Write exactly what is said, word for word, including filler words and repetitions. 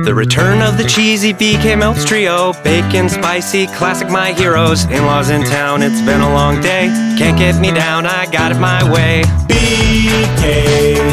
The return of the cheesy B K Melts trio. Bacon, spicy, classic my heroes. In-laws in town, it's been a long day. Can't get me down, I got it my way. B K